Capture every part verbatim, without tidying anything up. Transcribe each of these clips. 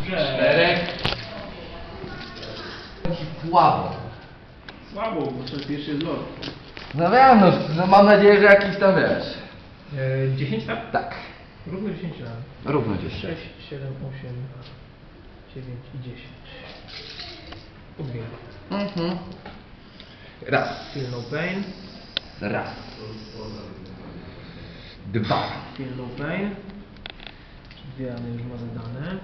Czterech. Słabo. Słabo, bo to pierwszy jest lot. No wiem, no, no mam nadzieję, że jakiś tam wiesz. E, dziesięć tak? Tak. Równo dziesięć lat. Równo dziesięć. sześć, siedem, osiem, dziewięć i dziesięć. Dwie. Mhm. Raz. Feel no pain. Raz. Dwa. Feel no pain. Dwie rany już ma zadane.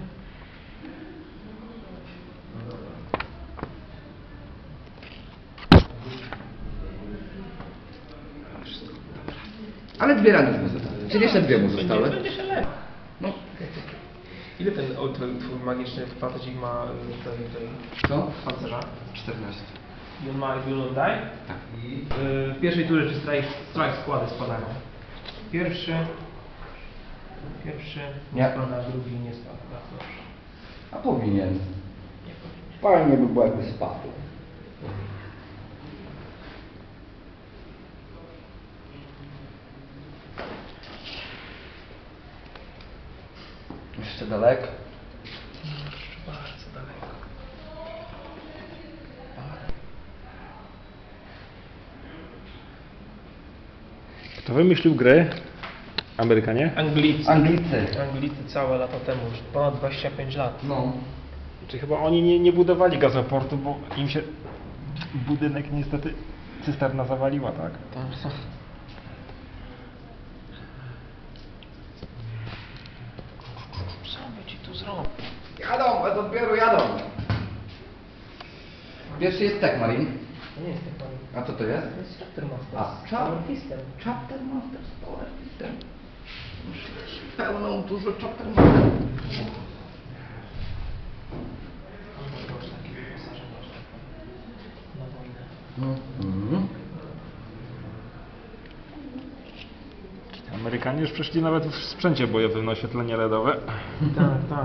Ale dwie rany już mu zostały. Czyli jeszcze dwie mu zostały. Będzie się lepiej. No. Ile ten o, twój, twój magiczny facecik ma y, tej, tej Co? pancerza? czternaście. I on ma Will Not Die? Tak. Y, w pierwszej turze czy strike, strike składy spadają. Pierwszy. Pierwszy nie Nie. spada, drugi nie spada. Tak, dobrze. A powinien. Nie powinien. Fajnie by było, jakby spadł. Jeszcze daleko. Jeszcze bardzo daleko. Kto wymyślił grę? Amerykanie? Anglicy. Anglicy. Anglicy całe lata temu, już ponad dwadzieścia pięć lat. No. Czy chyba oni nie, nie budowali gazoportu, bo im się budynek niestety cysterna zawaliła, tak? Tak. Co by ci tu zrobił? Jadą, a dopiero jadą. Pierwszy jest Tech Marine. To nie jest tak pan. A co to jest? To jest Chapter Master. A, Power System. Chapter Master, Power System. Muszę mieć pełną, dużo Chapter Master. Na wojnę. Mhm. Amerykanie już przeszli nawet w sprzęcie bojowym na oświetlenie L E D owe. Tak, tak.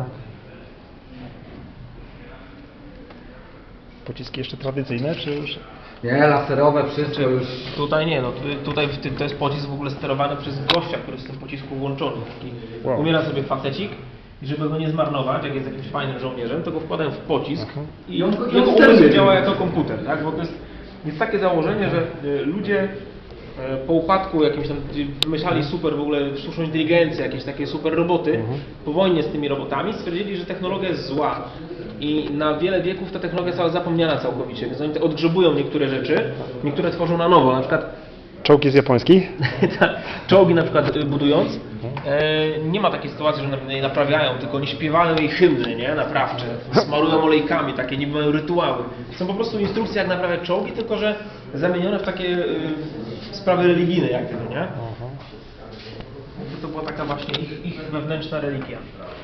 Pociski jeszcze tradycyjne, czy już? Nie, laserowe, wszystko już. Tutaj nie, no tu- tutaj w tym- to jest pocisk w ogóle sterowany przez gościa, który jest w tym pocisku włączony. Taki Wow. umiera sobie facecik i żeby go nie zmarnować, jak jest jakimś fajnym żołnierzem, to go wkładają w pocisk Aha. i I on go- i on jego steruje umysł tym. działa jako komputer, tak? Bo to jest, jest takie założenie, że y, ludzie e, po upadku jakimś tam y, wymyślali super w ogóle sztuczną inteligencję, jakieś takie super roboty, Mhm. po wojnie z tymi robotami stwierdzili, że technologia jest zła i na wiele wieków ta technologia została zapomniana całkowicie, więc oni te odgrzebują niektóre rzeczy, niektóre tworzą na nowo, na przykład Czołg jest japoński? tak, czołgi na przykład y, budując, e, nie ma takiej sytuacji, że na- je naprawiają, tylko oni śpiewają jej hymny, nie, naprawcze, smarują olejkami, takie niby mają rytuały. Są po prostu instrukcje, jak naprawiać czołgi, tylko że zamienione w takie y, sprawy religijne, jak gdyby, nie? To, to była taka właśnie ich, ich wewnętrzna religia.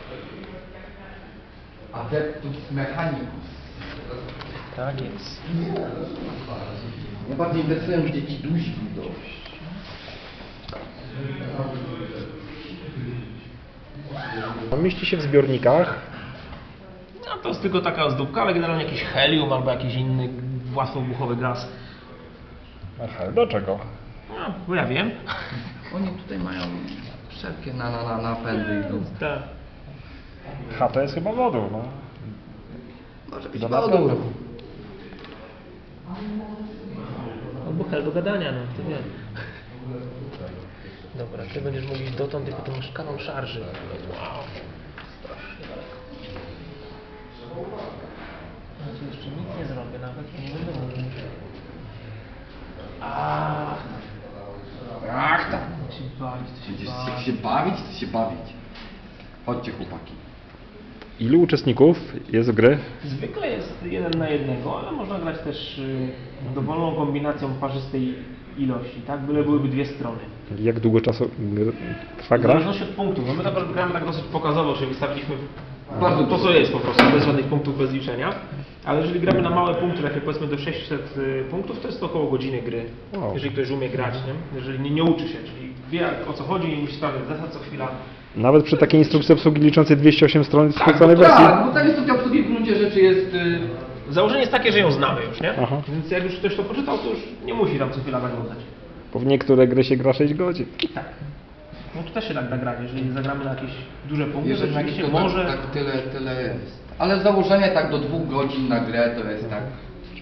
Adeptus Mechanicus. Tak jest. Ja bardziej interesują mnie dzieci duzi dość. On mieści się w zbiornikach. No to jest tylko taka ozdóbka, ale generalnie jakiś helium albo jakiś inny łatwobuchowy gaz. Aha, do czego? No, bo ja wiem. Oni tutaj mają wszelkie na, na, na napędy idą. Tak. H to jest chyba wodór, no. Może być Do wodór. napędu. Albo hel do gadania, no to wiem. Dobra, ty będziesz mógł iść dotąd, tylko tą szklaną szarży. Wow. Strasznie daleko. Ja tu jeszcze nic nie zrobię, nawet nie będę mówił. Ach, Ach tak. chcę się bawić, chcę się Będziesz bawić. się bawić, to się bawić. Chodźcie chłopaki. Ilu uczestników jest w gry? Zwykle jest jeden na jednego, ale można grać też y, dowolną kombinacją parzystej ilości, tak? Byle byłyby dwie strony. Jak długo czasu gr- trwa W gra? zależności od punktów. No my tak gramy tak dosyć pokazowo, czyli wystawiliśmy Bardzo to, co jest po prostu, bez żadnych punktów, bez liczenia. Ale jeżeli gramy na małe punkty, takie powiedzmy do sześciuset y, punktów, to jest to około godziny gry. Wow. Jeżeli ktoś umie grać, nie? Jeżeli nie, nie uczy się, czyli wie o co chodzi i musi sprawdzać zasad co chwila. Nawet przy takiej instrukcji obsługi liczącej dwieście osiem stron Tak, skróconej no wersji? tak, bo tam jest to obsługi w gruncie rzeczy jest... Y... Założenie jest takie, że ją znamy już, nie? Aha. Więc jak już ktoś to poczytał, to już nie musi tam co chwila zaglądać. Bo w niektóre gry się gra sześć godzin. Tak. No to też się tak da grać, jeżeli zagramy na jakieś duże punkty, Jeżeli to na jakieś to może... tak, tak tyle, tyle jest. Ale założenie tak do dwóch godzin na grę to jest tak.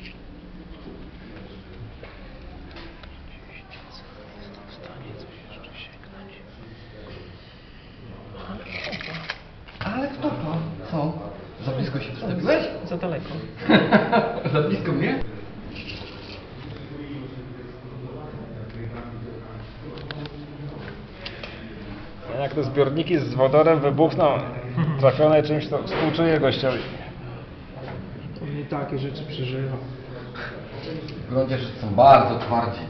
Ale kto to? Co? Za blisko się wstawiłeś? Za daleko. Za blisko mnie? Jak te zbiorniki z wodorem wybuchną, trafione czymś, to współczuję gościowi. To nie takie rzeczy przeżywa. W gruncie rzeczy są bardzo twardzi.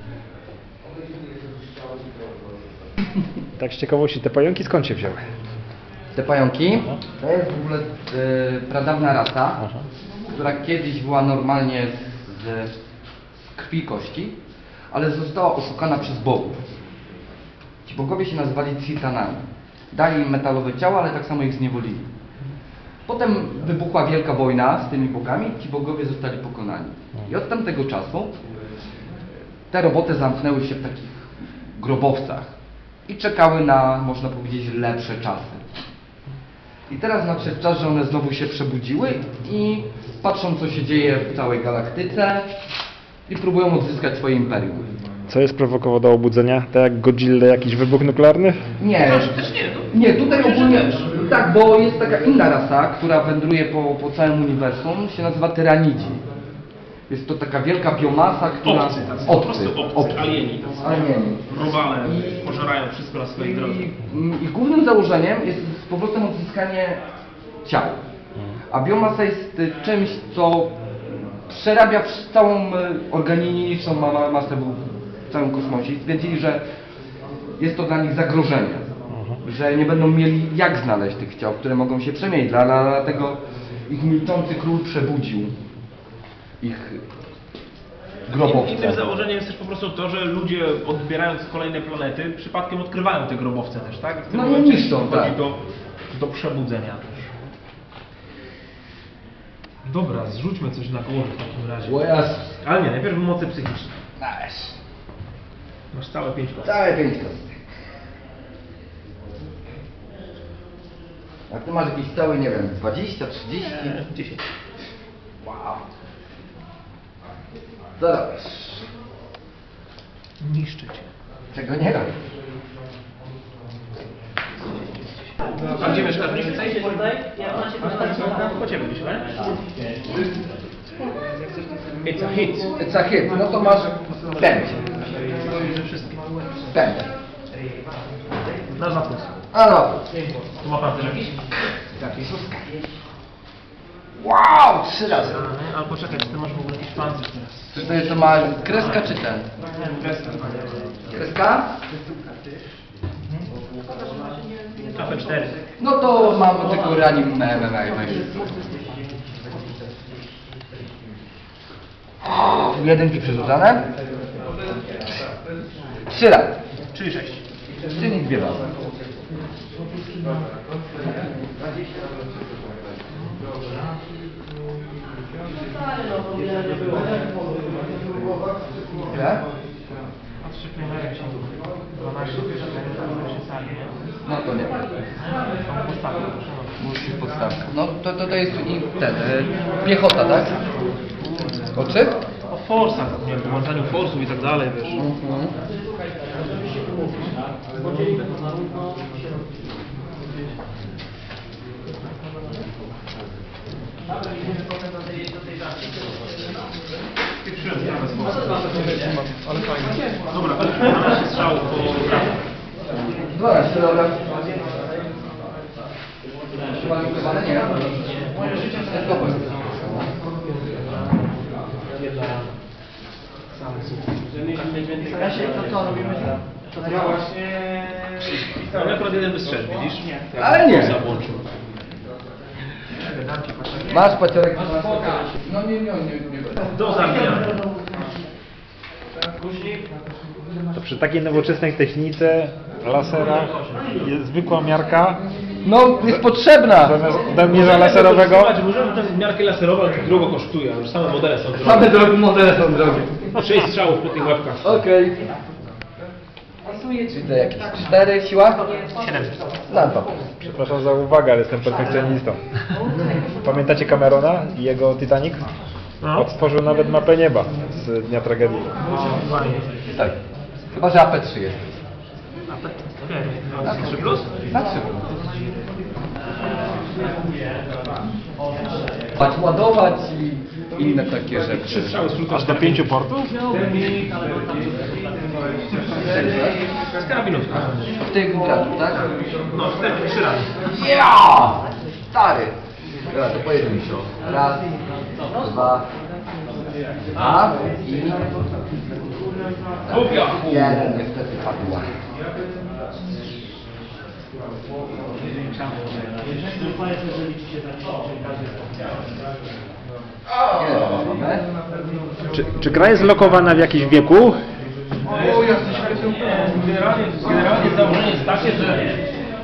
Tak z ciekawości, te pająki skąd się wzięły? Te pająki to jest w ogóle e, pradawna rasa, Aha. która kiedyś była normalnie z, z krwi i kości, ale została oszukana przez bogów. Ci bogowie się nazywali Cirtanami. Dali im metalowe ciała, ale tak samo ich zniewolili. Potem wybuchła wielka wojna z tymi bogami i ci bogowie zostali pokonani. I od tamtego czasu te roboty zamknęły się w takich grobowcach i czekały na, można powiedzieć, lepsze czasy. I teraz nadszedł czas, że one znowu się przebudziły i patrzą, co się dzieje w całej galaktyce i próbują odzyskać swoje imperium. Co jest prowokowało do obudzenia? Tak jak Godzilla, jakiś wybuch nuklearny? Nie, Też nie, no. nie, tutaj ogólnie, tak, bo jest taka inna rasa, która wędruje po, po całym uniwersum, się nazywa tyranidzi. Jest to taka wielka biomasa, która... Obcy tacy, po prostu obcy, alieni. tacy. Alieni. Robale, I- pożerają wszystko na swojej drodze. I, ich głównym założeniem jest z powrotem odzyskanie ciał. A biomasa jest y, czymś, co przerabia wsz- całą y, organiczną ma- ma- masę w całym kosmosie. I stwierdzili, że jest to dla nich zagrożenie. Że nie będą mieli jak znaleźć tych ciał, które mogą się przemienić. Dla- dla- Dlatego ich milczący król przebudził ich grobowce. Innym założeniem jest też po prostu to, że ludzie odbierając kolejne planety przypadkiem odkrywają te grobowce też, tak? I w tym No i momencie niszczą, dochodzi tak. do, do przebudzenia też. Dobra, zrzućmy coś na głowie w takim razie. O Jezus. Ale nie, najpierw moce psychiczne. Nice. Masz całe pięć kostek. Całe pięć kostek. A ty masz jakiś cały, nie wiem, dwadzieścia, trzydzieści? Eee, dziesięć. Wow. Co robisz? Niszczy cię. Czego nie robisz? A gdzie mieszkasz mniej więcej? Po ciebie gdzieś, tak? It's a hit. It's a hit. No to masz pędź. Pędź. Na zapłys. A no. Tu ma pan też jakiś? Jaki szóstka. Wow, trzy razy. Albo czekaj, czy ty masz w ogóle jakiś pancerz teraz? Czy to jest to ma kreska czy ten? Kreska. Kreska? A P cztery. No to mam tylko reanim M M A. Jedynki przerzucane. Trzy razy. Czyli sześć. Czyli dwie razy. Ile? Odszczypniemy się dwanaście się sali, nie? No to nie. Postawę, Musi podstawka. No to, to, to jest i ten, e, piechota, tak? Oczy? o forsach, nie wiem, połączeniu forsów i tak dalej, wiesz. Mhm. Pieprzyłem sprawę z forsów. Ale fajnie. Dobra, dwanaście strzałów po prawo. dwanaście, dobra. Ładunkowane? Nie. Jest dobre. Ja właśnie... Ja akurat jeden wystrzelił, widzisz? Ale nie. Zawłączył. Masz paciorek? No nie, nie, nie, nie. Do zabijania. To przy takiej nowoczesnej technice, laserach, jest zwykła miarka. No, jest potrzebna. Zamiast odmierza laserowego. Słuchajcie, możemy tę miarkę laserową, ale to drogo kosztuje, a już same modele są drogie. Same drogi modele są drogie. Sześć strzałów po tych łapkach. Okej. Widzę jakieś cztery, siła? siedem. Na dwa. Przepraszam za uwagę, ale jestem perfekcjonistą. Pamiętacie Camerona i jego Titanic? No. Odtworzył nawet mapę nieba z Dnia Tragedii. Tak. Chyba, że A P trzy jest. A trzy plus? Na trzy. Patrz, ładować i inne takie rzeczy. Aż do pięciu portów? Z karabinówki. W tych gratów, tak? No, cztery, trzy razy. Ja! Stary! Dobra, to pojedynczy. Raz, dwa, a i jeden niestety padła. Ile tam mamy? Czy, czy gra jest lokowana w jakimś wieku? Generalnie, generalnie założenie jest takie, że e,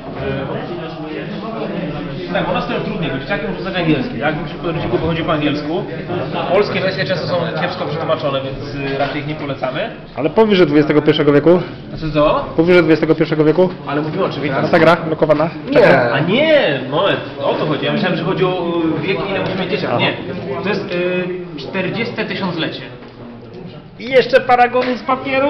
tak, u nas to trudniej być, dzieciaki muszą znać angielski, tak? Większość podręczników wychodzi po angielsku. Polskie wersje często są kiepsko przetłumaczone, więc y, raczej ich nie polecamy. Ale powyżej dwudziestego pierwszego wieku? Znaczy co? Powyżej dwudziestego pierwszego wieku? Ale mówimy oczywiście. A ta gra lokowana? Nie. A nie, moment, o to chodzi. Ja myślałem, że chodzi o y, wiek, ile musimy mieć dzieciak. Nie, to jest y, czterdzieste tysiąclecie. I jeszcze paragony z papieru?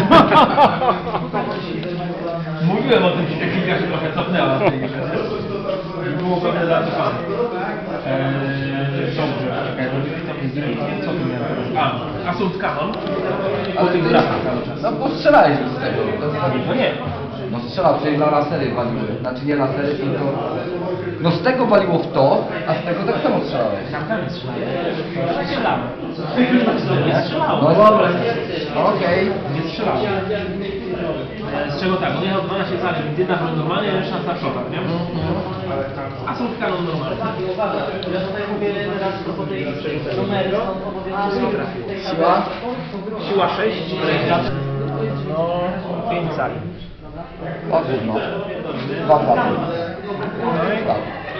Mówiłem o tym, że technika się trochę cofnęła w tej grze. Było pewne zatrzymanie. Eee, dobrze, czekaj, bo tam jest drugi, co tu miałem? A, Assault Cannon. Po tych brakach cały czas. No bo strzelaliśmy z tego. To jest taki... No nie. No strzelał, czyli na lasery waliły. Znaczy nie lasery, tylko... No z tego waliło w to, a z tego tak samo strzelałeś. Tak, tak, strzelałem. Nie? Strzelałem. No dobra. Okej. Nie strzelałem. Z czego tak, on jechał dwanaście cali, więc jedna broń normalnie, a reszta snapshotach, nie? Assault Cannon normalny. Ja tutaj mówię teraz po tej numery są obowiązkowe. Siła? Siła sześć. No, pięć cali. O gówno. Dwa plany. Tak.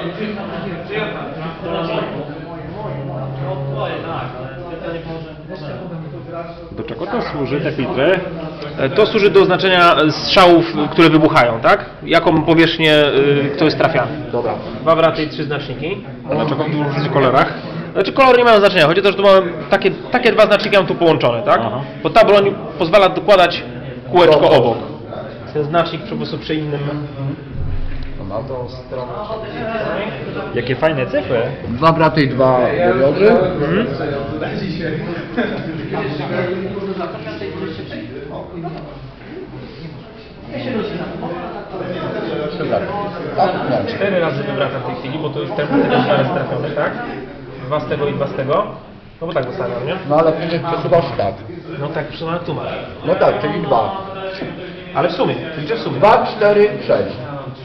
Do czego to służy, te filtry? To służy do oznaczenia strzałów, które wybuchają, tak? Jaką powierzchnię y, ktoś trafia. Dobra. Dwa wraty i trzy znaczniki. Dlaczego w dwóch różnych kolorach? Znaczy kolory nie mają znaczenia, chodzi o to, że tu mamy takie, takie dwa znaczniki mam tu połączone, tak? Aha. Bo ta broń pozwala dokładać kółeczko obok. Ten znacznik po prostu przy innym... Na tą stronę. Jakie fajne cyfry. Dwa braty i dwa wywiody. Mhm. Tak, nie. Cztery razy wywracam w tej chwili, bo to już ten ten jest parę trafiony, tak? Dwa z tego i dwa z tego. No bo tak zostawiam, nie? No ale później przesuwasz tak. No tak, przesuwam jak tu masz. No tak, czyli dwa. Ale w sumie, liczę w sumie. Dwa, cztery, sześć.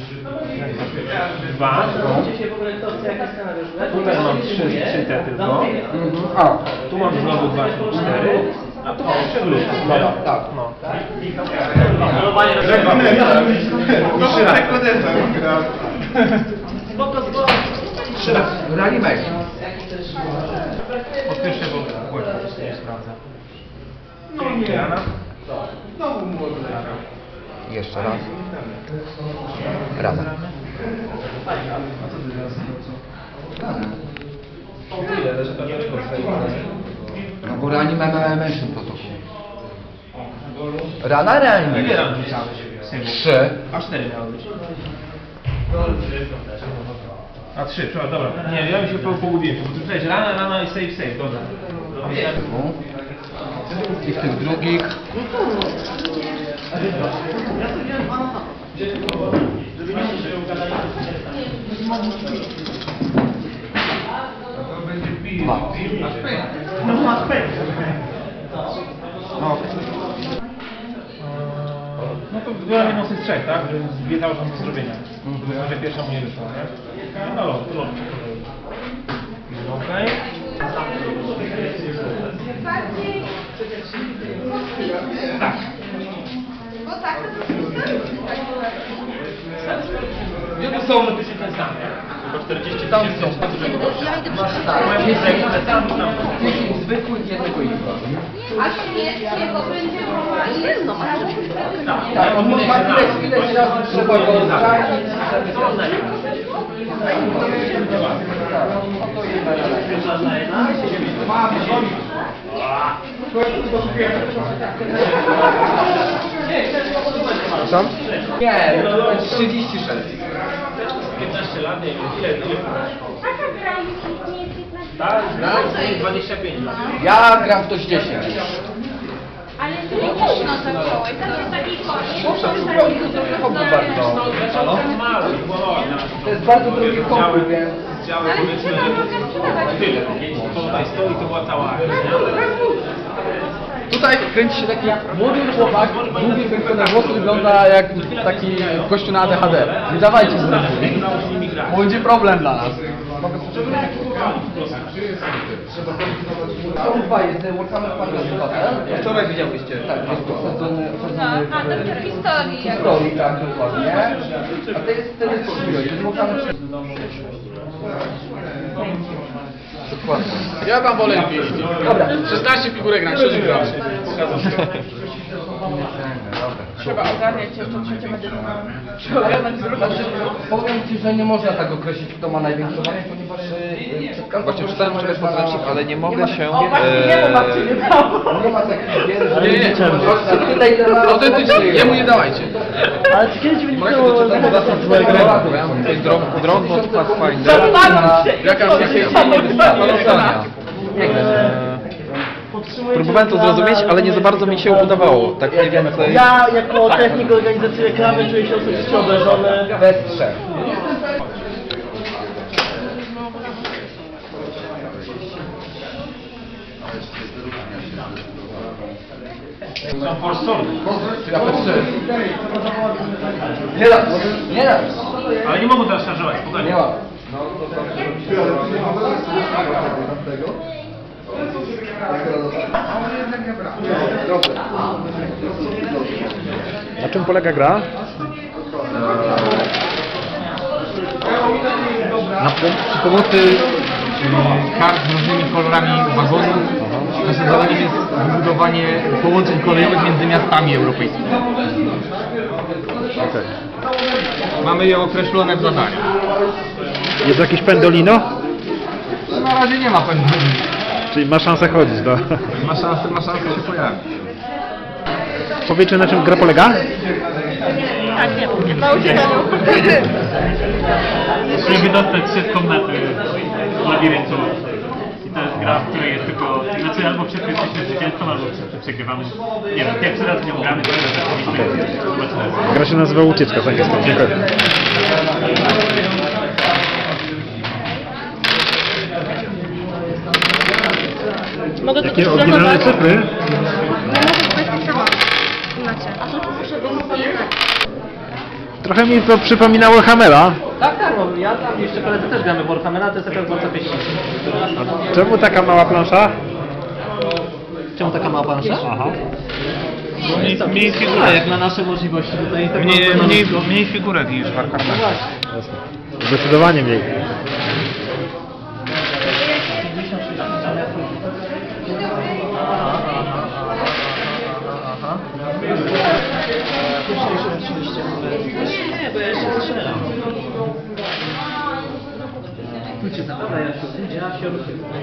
Dwa. Dzisiaj w ogóle to jaki scenariusz? Tutaj mam trzy, trzy te tylko. Mhm. A, Tu mam znowu dwa, cztery. A tu mam trzy w ludzie. dobra, tak. No. Trzy razy. Trzy razy. Reanimation. Po pierwsze, bo głośno nie sprawdza. No Rana. Jeszcze raz. Rana. No bo reanimation protokół. Rana Ile reanimation. ran rzucałeś? Symbol? Trzy. A cztery miały być. A trzy, przepraszam, dobra. Nie, ja mi się po- pogubiłem, bo tu przecież rana, rana i save, save, dobra. I w tych drugich. Dwa. No. No to wybrałem jedną z tych trzech, tak? Więc dwie cały czas do zrobienia. Może pierwsza mu nie wyszła, nie? No lot, lot. Okej. Tak. Ja to są praktycznie ten sam, nie? Tylko czterdzieści tam są. ja idę przeczytać. Tak, dziesięć zwykłych i jednego innego. A śmierciego będzie mogła no, Tak, on ma ileś, ileś razy trzeba go odprawić, żeby Sam? Nie, trzydzieści sześć. piętnaście lat, nie wiem, ile, ile Tak, tak? dwadzieścia pięć lat. Ja gram w to z dziesięć. ale to nie późno zacząłeś, to jest taki Hobby bardzo. No, mały, mały. To jest bardzo drogi hobby, więc... Działy powiedzmy, że tyle. To tutaj stoi, to była cała akcja. Tutaj kręci się taki młody chłopak, długie wykrojone włosy, wygląda jak taki gościu na A D H D. Nie dawajcie z ręki, bo będzie problem dla nas. Są dwa, jest Warhammer Fantasy Battle. Wczoraj widziałyście. Tak, jest to osadzony, osadzony A, to w historii. w historii, tak, dokładnie. A to jest ten jest jest Warhammer... Dokładnie. Ja tam wolę pięść. Dobra. szesnaście figurek na krzyży gram. Trzeba ogarniać jeszcze trzecie medycynę. Znaczy, powiem Ci, że nie można tak określić, kto ma największą wagę, ponieważ yy, przed każdą Właśnie czytałem czegoś podręcznik, ale nie mogę się... O, właśnie nie, bo babci nie dało. nie ma takich gier, że... Nie, nie, Tutaj autentycznie, jemu nie dawajcie. Ale czy kiedyś wynikało z Złe gry. To jest Drog- Drogbot Pathfinder. Jaka jakieś Palosonia. Próbowałem to zrozumieć, ale nie za bardzo mi się udawało. Tak mniej więcej... Ja jako technik organizacji reklamy czuję się osobiście obrażony. Bez trzech. Są forsony. Ja bez trzech. Nie raz, nie raz. Ale nie mogą teraz szarżować, spokojnie. Nie ma. Na czym polega gra? Na, przy pomocy y, kart z różnymi kolorami wagonów naszym zadaniem jest wybudowanie połączeń kolejowych między miastami europejskimi. Okej. Mamy je określone w zadaniu. Jest jakieś pendolino? Na razie nie ma pewnie. Czyli ma szansę chodzić, do. Ma szansę, ma szansę się pojawić. Powiedzcie, na czym gra polega? Tak, nie, na uciekaniu. Musimy wydostać się z komnaty z labiryntu. I to jest gra, w której jest tylko... Znaczy albo wszyscy jesteśmy zwycięzcą, albo wszyscy przegrywamy. Nie wiem, pierwszy raz nie gramy, to jest rzeczywiście zobaczymy. Gra się nazywa Ucieczka z angielskiego. Dziękuję. Mogę to Jakie oryginalne cyfry? Trochę mi to przypominało Hammera. Tak, tak, bo ja tam jeszcze koledzy też gramy w Warhammera, to jest taka dwadzieścia pięć. Czemu taka mała plansza? Czemu taka mała plansza? Aha. Mniej, mniej A figurek. jak na nasze możliwości tutaj tak Mniej, mamy mniej, wszystko. mniej figurek niż w Warhammerze. Jasne. Zdecydowanie mniej. Nie, bo ja jeszcze strzelam. Pójdźcie za dobra, Jasiu, pójdź, Jasiu.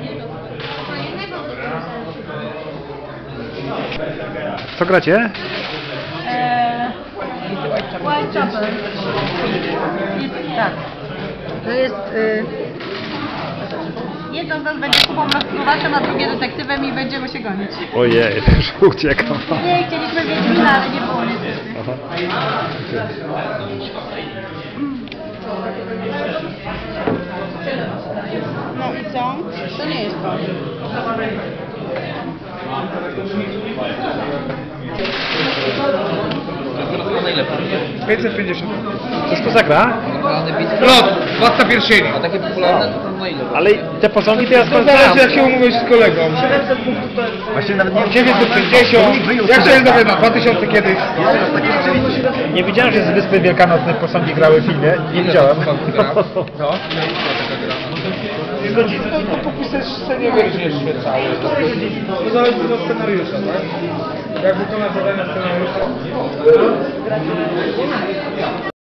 Co gracie? Eee, Whitechapel. Jest, tak. To jest... Y, jedno z nas będzie Kubą maskurowaczem, a drugie detektywem i będziemy się gonić. Ojej, już uciekam. Nie, chcieliśmy Wiedźmina, ale nie było niestety. Aha. No i co? To nie jest to. pięćset pięćdziesiąt. Co to za gra? Lot! Władca pierścieni. A takie popularne to tam na ile? Ale te posągi teraz To zależy jak się umówisz z kolegą. Właśnie nawet nie dziewięćset sześćdziesiąt. Jak się jest nawet na dwa tysiące kiedyś. Nie wiedziałem, że z Wyspy Wielkanocnej posągi grały w filmie. Nie widziałem. No. No popisać scenie wierszy jeszcze cały. To zależy od scenariusza, tak? Jak wykonasz zadania scenariusza?